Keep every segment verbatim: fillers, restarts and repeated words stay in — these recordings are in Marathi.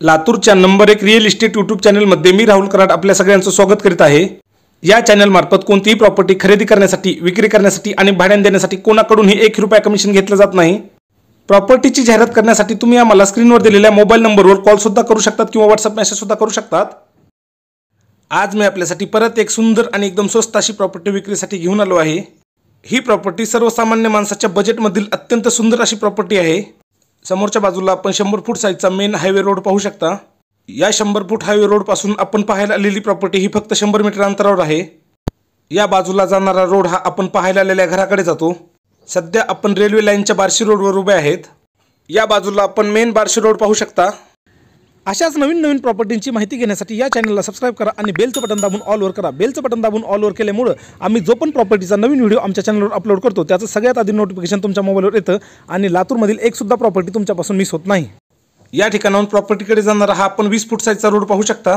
लातूरच्या नंबर एक रिअल इस्टेट यूट्यूब चॅनलमध्ये मी राहुल कराड आपल्या सगळ्यांचं स्वागत करीत आहे। या चॅनल मार्फत कोणतीही प्रॉपर्टी खरेदी करण्यासाठी, विक्री करण्यासाठी आणि भाड्याने देण्यासाठी कोणाकडूनही एक रुपया कमिशन घेतलं जात नाही। प्रॉपर्टीची जाहिरात करण्यासाठी तुम्ही आम्हाला स्क्रीनवर दिलेल्या मोबाईल नंबरवर कॉल सुद्धा करू शकतात किंवा व्हॉट्सअप मेसेज सुद्धा करू शकतात। आज मी आपल्यासाठी परत एक सुंदर आणि एकदम स्वस्त अशी प्रॉपर्टी विक्रीसाठी घेऊन आलो आहे। ही प्रॉपर्टी सर्वसामान्य माणसाच्या बजेटमधील अत्यंत सुंदर अशी प्रॉपर्टी आहे। समोरच्या बाजूला आपण शंभर फूट साइजचा मेन हायवे रोड पाहू शकता। या शंभर फूट हायवे रोड पासून आपण पाहायला आलेली प्रॉपर्टी ही फक्त शंभर मीटर अंतरावर आहे। या बाजूला जाणारा रोड हा आपण पाहायला आलेल्या घराकडे जातो। सध्या आपण रेल्वे लाईनच्या बार्शी रोडवर उभे आहेत। या बाजूला आपण मेन बार्शी रोड पाहू शकता। अशाच नवीन नवीन प्रॉपर्टींची माहिती घेण्यासाठी या चॅनलला सबस्क्राइब करा आणि बेलचं बटन दाबून ऑल वर करा। बेलचं बटन दाबून ऑल वर केल्यामुळे आम्ही जो पण प्रॉपर्टीचा नवीन व्हिडिओ आमच्या चॅनलवर अपलोड करतो त्याचं सगळ्यात आधी नोटिफिकेशन तुमच्या मोबाईलवर येतं आणि लातूरमधील एक सुद्धा प्रॉपर्टी तुमच्यापासून मिस होत नाही। या ठिकाणाहून प्रॉपर्टीकडे जाणारा हा आपण वीस फूट साइजचा रोड पाहू शकता।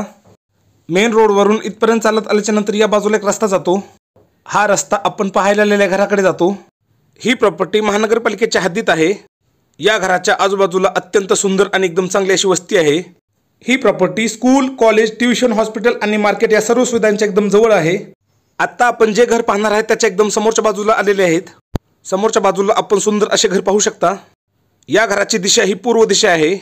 मेन रोडवरून इथपर्यंत चालत आल्याच्या नंतर या बाजूला एक रस्ता जातो। हा रस्ता आपण पाहायला आलेल्या घराकडे जातो। ही प्रॉपर्टी महानगरपालिकेच्या हद्दीत आहे। या घराच्या आजूबाजूला अत्यंत सुंदर आणि एकदम चांगली अशी वस्ती आहे। ही property school, college, tuition, hospital आणि मार्केट या सर्व सुविधांच्या एकदम जवळ आहे। आता आपण जे घर पाहणार आहे त्याच्या एकदम समोरच्या बाजूला आलेले आहेत। समोरच्या बाजूला आपण सुंदर असे घर पाहू शकता। या घराची दिशा ही पूर्व दिशा आहे।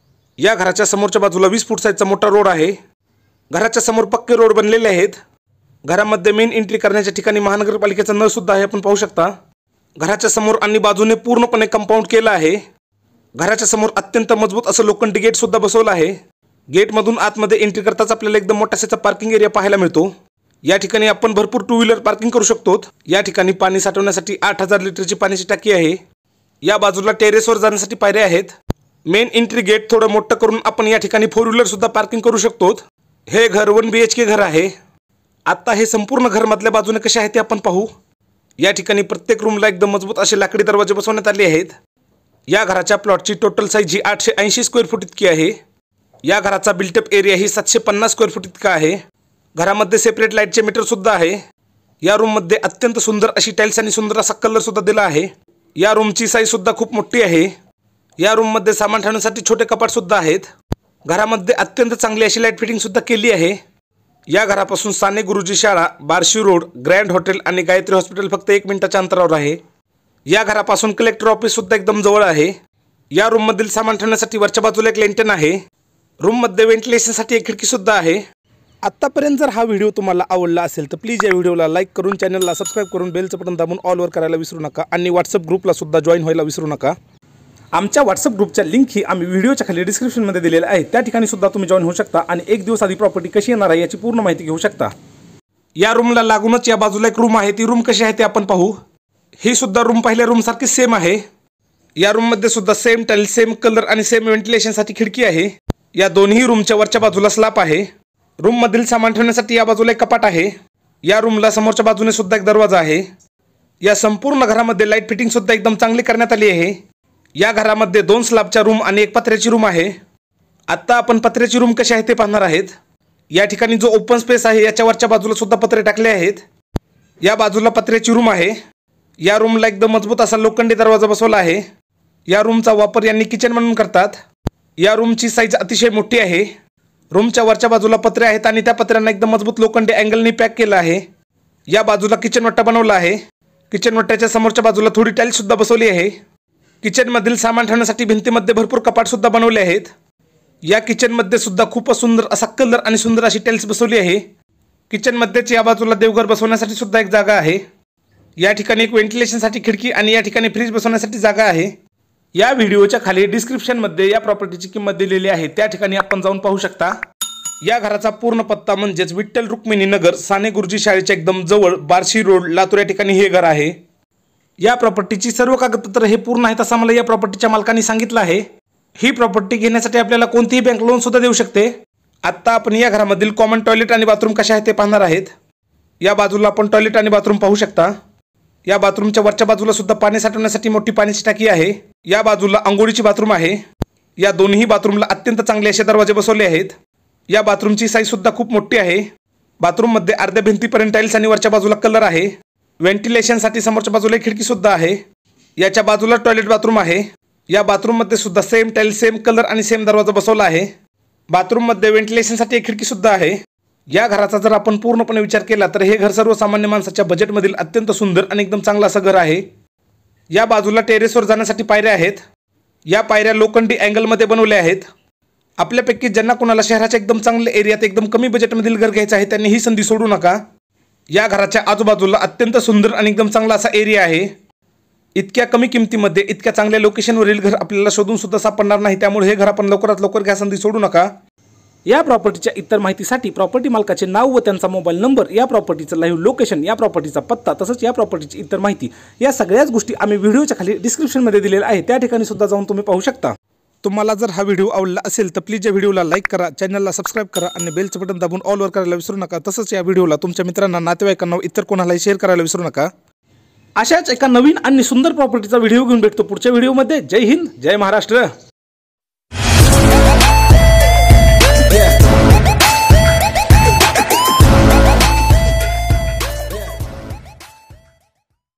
या घराच्या समोरच्या बाजूला वीस फूट साइजचा मोठा रोड आहे। घराच्या समोर पक्के रोड बनलेले आहेत। घरामध्ये मेन एंट्री करण्याच्या ठिकाणी महानगरपालिकेचा नळ सुद्धा आहे आपण पाहू शकता। घराच्या समोर आणि बाजूने पूर्णपणे कंपाऊंड केलं आहे। घराच्या समोर अत्यंत मजबूत असं लोखंडी गेट सुद्धा बसवलं आहे। गेटमधून आतमध्ये एंट्री करताच आपल्याला एकदम मोठा असा पार्किंग एरिया पाहायला मिळतो। या ठिकाणी आपण भरपूर टू व्हीलर पार्किंग करू शकतो। या ठिकाणी पाणी साठवण्यासाठी आठ हजार लिटरची पाण्याची टाकी आहे। या बाजूला टेरेसवर जाण्यासाठी पायऱ्या आहेत। मेन एंट्री गेट थोडं मोठं करून आपण या ठिकाणी फोर व्हीलर सुद्धा पार्किंग करू शकतो। हे घर वन बी एच के घर आहे। आता हे संपूर्ण घर मधल्या बाजूने कसे आहे ते आपण पाहू। या ठिकाणी प्रत्येक रूमला एकदम मजबूत असे लाकडी दरवाजे बसवण्यात आले आहेत। या घराच्या प्लॉटची टोटल साईज ही आठशे ऐंशी स्क्वेअर फूट इतकी आहे। या घराचा बिल्टअप एरिया ही सातशे पन्नास स्क्वेअर फूट इतका आहे। घरामध्ये सेपरेट लाईटचे मीटर सुद्धा आहे। या रूम मध्ये अत्यंत सुंदर अशी टाइल्स आणि सुंदर असा कलर सुद्धा दिला आहे। या रूमची साईज सुद्धा खूप मोठी आहे। या रूम मध्ये सामान ठेवण्यासाठी छोटे कपाट सुद्धा आहेत। घरामध्ये अत्यंत चांगली अशी लाईट फिटिंग सुद्धा केली आहे। या घरापासून साने गुरुजी शाळा, बार्शी रोड, ग्रँड हॉटेल आणि गायत्री हॉस्पिटल फक्त एक मिनिटाच्या अंतरावर आहे। या घरापासून कलेक्टर ऑफिस सुद्धा एकदम जवळ आहे। या रूम मधील सामान ठेवण्यासाठी वरच्या बाजूला एक लँटर्न आहे। रूम मध्ये व्हेंटिलेशनसाठी एक खिडकी सुद्धा आहे। आतापर्यंत जर हा व्हिडिओ तुम्हाला आवडला असेल तर प्लीज या व्हिडिओला लाईक करून, चॅनलला सबस्क्राइब करून, बेलचं बटन दाबून ऑल वर करायला विसरू नका आणि व्हॉट्सअप ग्रुपला सुद्धा जॉईन व्हायला विसरू नका। आमच्या व्हॉट्सअप ग्रुपच्या लिंक ही आम्ही व्हिडिओच्या खाली डिस्क्रिप्शनमध्ये दिलेल्या आहे। त्या ठिकाणी सुद्धा तुम्ही जॉईन होऊ शकता आणि एक दिवस आधी प्रॉपर्टी कशी येणार आहे याची पूर्ण माहिती घेऊ शकता। या रूमला लागूनच या बाजूला एक रूम आहे। ती रूम कशी आहे ते आपण पाहू। ही सुद्धा रूम पहिल्या रूम सारखी सेम आहे। या रूम मध्ये सुद्धा सेम टाइल, सेम कलर आणि सेम व्हेंटिलेशनसाठी खिडकी आहे। या दोन्ही रूमच्या वरच्या बाजूला स्लॅप आहे। रूम मधील सामान ठेवण्यासाठी या बाजूला एक कपाट आहे। या रूमला समोरच्या बाजूने सुद्धा एक दरवाजा आहे। या संपूर्ण घरामध्ये लाईट फिटिंग सुद्धा एकदम चांगली करण्यात आली आहे। या घरामध्ये दोन स्लॅबच्या रूम आणि एक पत्र्याची रूम आहे। आता आपण पत्र्याची रूम कशी आहे ते पाहणार आहेत। या ठिकाणी जो ओपन स्पेस आहे याच्या वरच्या बाजूला सुद्धा पत्रे टाकले आहेत। या बाजूला पत्र्याची रूम आहे। या रूमला एकदम मजबूत असा लोखंडी दरवाजा बसवला आहे। या रूमचा वापर यांनी किचन म्हणून करतात। या रूमची साईज अतिशय मोठी आहे। रूमच्या वरच्या बाजूला पत्रे आहेत आणि त्या पत्र्यांना एकदम मजबूत लोखंडी अँगलने पॅक केलं आहे। या बाजूला किचन वट्टा बनवला आहे। किचन वट्ट्याच्या समोरच्या बाजूला थोडी टाइल्स सुद्धा बसवली आहे। किचन मधील सामान ठेवण्यासाठी भिंतीमध्ये भरपूर कपाट सुद्धा बनवले आहेत। या किचन मध्ये सुद्धा खूप सुंदर असा कलर आणि सुंदर अशी टाइल्स बसवली आहे। किचन मध्येच या बाजूला देवघर बसवण्यासाठी सुद्धा एक जागा आहे। या ठिकाणी एक व्हेंटिलेशनसाठी खिडकी आणि या ठिकाणी फ्रीज बसवण्यासाठी जागा आहे। या व्हिडिओच्या खाली डिस्क्रिप्शन मध्ये या प्रॉपर्टीची किंमत दिलेली आहे। त्या ठिकाणी आपण जाऊन पाहू शकता। या घराचा पूर्ण पत्ता म्हणजेच विठ्ठल रुक्मिणी नगर, साने गुरुजी शाळेच्या एकदम जवळ, बार्शी रोड, लातूर या ठिकाणी हे घर आहे। या प्रॉपर्टीची सर्व कागदपत्र हे पूर्ण आहेत असं मला या प्रॉपर्टीच्या मालकांनी सांगितलं आहे। ही प्रॉपर्टी घेण्यासाठी आपल्याला कोणतीही बँक लोन सुद्धा देऊ शकते। आता आपण या घरामधील कॉमन टॉयलेट आणि बाथरूम कशा आहेत ते पाहणार आहेत। या बाजूला आपण टॉयलेट आणि बाथरूम पाहू शकता। या बाथरूमच्या वरच्या बाजूला सुद्धा पाणी साठवण्यासाठी मोठी पाण्याची टाकी आहे। या बाजूला अंघोळीची बाथरूम आहे। या दोन्ही बाथरूमला अत्यंत चांगले असे दरवाजे बसवले आहेत। या बाथरूमची साईज सुद्धा खूप मोठी आहे। बाथरूम मध्ये अर्ध्या भिंतीपर्यंत टाइल्स आणि वरच्या बाजूला कलर आहे। व्हेंटिलेशनसाठी समोरच्या बाजूला एक खिडकी सुद्धा आहे। याच्या बाजूला टॉयलेट बाथरूम आहे। या बाथरूम मध्ये सुद्धा सेम टाइल्स, सेम कलर आणि सेम दरवाजा बसवला आहे। बाथरूममध्ये व्हेंटिलेशनसाठी एक खिडकी सुद्धा आहे। या घराचा जर आपण पूर्णपणे विचार केला तर हे घर सर्वसामान्य माणसाच्या बजेटमधील अत्यंत सुंदर आणि एकदम चांगलं असं घर आहे। या बाजूला टेरेसवर जाण्यासाठी पायऱ्या आहेत। या पायऱ्या लोखंडी अँगलमध्ये बनवल्या आहेत। आपल्यापैकी ज्यांना कोणाला शहराच्या एकदम चांगल्या एरियात एकदम कमी बजेटमधील घर घ्यायचं आहे त्यांनी ही संधी सोडू नका। या घराच्या आजूबाजूला अत्यंत सुंदर आणि एकदम चांगला असा एरिया आहे। इतक्या कमी किमतीमध्ये इतक्या चांगल्या लोकेशनवरील घर आपल्याला शोधून सुद्धा सापडणार नाही, त्यामुळे हे घर आपण लवकरात लवकर घ्या, संधी सोडू नका। या प्रॉपर्टीच्या इतर माहितीसाठी प्रॉपर्टी मालकाचे नाव व त्यांचा मोबाईल नंबर, या प्रॉपर्टीचं लाईव्ह लोकेशन, या प्रॉपर्टीचा पत्ता तसंच या प्रॉपर्टीची इतर माहिती या सगळ्याच गोष्टी आम्ही व्हिडिओच्या खाली डिस्क्रिप्शनमध्ये दिलेल्या आहे, त्या ठिकाणी सुद्धा जाऊन तुम्ही पाहू शकता। तुम्हाला जर हा व्हिडिओ आवडला असेल तर प्लीज या व्हिडिओला लाईक करा, चॅनलला सबस्क्राईब करा आणि बेलचं बटन दाबून ऑल वर करायला विसरू नका। तसंच या व्हिडिओला तुमच्या मित्रांना, नातेवाईकांना, इतर कोणालाही शेअर करायला विसरू नका। अशाच एका नवीन आणि सुंदर प्रॉपर्टीचा व्हिडिओ घेऊन भेटतो पुढच्या व्हिडिओमध्ये। जय हिंद, जय महाराष्ट्र।